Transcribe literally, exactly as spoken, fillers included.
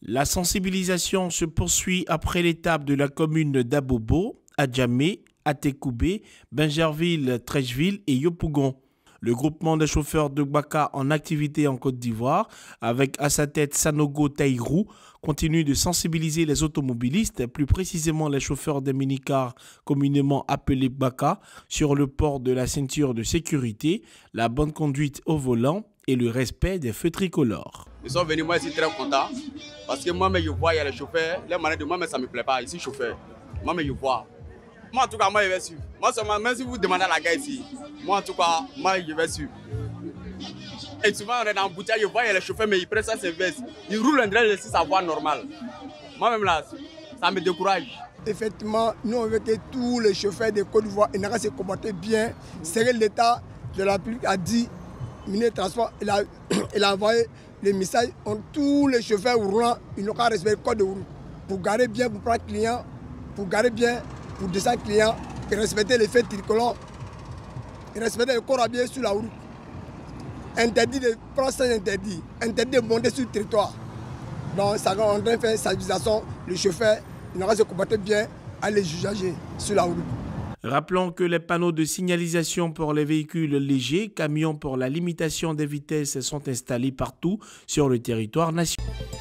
La sensibilisation se poursuit après l'étape de la commune d'Abobo, Adjamé, Atekoubé, Bingerville, Trècheville et Yopougon. Le groupement des chauffeurs de Gbaka en activité en Côte d'Ivoire, avec à sa tête Sanogo Taïrou, continue de sensibiliser les automobilistes, plus précisément les chauffeurs des minicars communément appelés Gbaka, sur le port de la ceinture de sécurité, la bonne conduite au volant et le respect des feux tricolores. Ils sont venus, moi je suis très content, parce que moi-même je vois, il y a les chauffeurs, les manettes de moi-même ça ne me plaît pas, ici chauffeur, moi-même je vois. Moi en tout cas, moi je vais suivre. Moi seulement, même si vous demandez à la gars ici, moi en tout cas, moi je vais suivre. Et souvent on est dans le bouteille, je vois, il y a les chauffeurs, mais ils prennent ça c'est veste. Ils roulent en train de laisser sa voie normale. Moi-même là, ça me décourage. Effectivement, nous on veut que tous les chauffeurs de Côte d'Ivoire se comportent bien. C'est que l'État de la République a dit, le ministre des Transports, il a, il a envoyé les messages, on, tous les chauffeurs roulants, ils n'ont qu'à respecter le code de route. Pour garer bien, pour prendre client, pour garer bien, pour descendre client, et respecter les feux tricolores, et respecter le corps habillé sur la route. Interdit de prendre sans interdit, interdit de monter sur le territoire. Donc, ça va en train de faire sensibilisation, le chauffeur, il n'aura se comporter bien à les juger sur la route. Rappelons que les panneaux de signalisation pour les véhicules légers, camions pour la limitation des vitesses sont installés partout sur le territoire national.